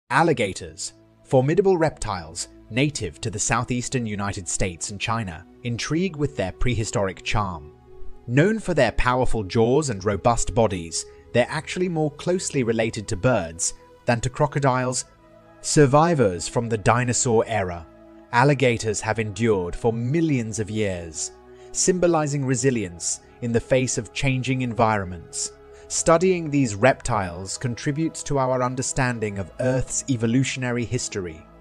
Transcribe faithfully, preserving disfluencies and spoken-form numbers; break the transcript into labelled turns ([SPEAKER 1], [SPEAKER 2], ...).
[SPEAKER 1] Alligators, formidable reptiles native to the southeastern United States and China, intrigue with their prehistoric charm. Known for their powerful jaws and robust bodies, they're actually more closely related to birds than to crocodiles. Survivors from the dinosaur era, alligators have endured for millions of years, symbolizing resilience in the face of changing environments. Studying these reptiles contributes to our understanding of Earth's evolutionary history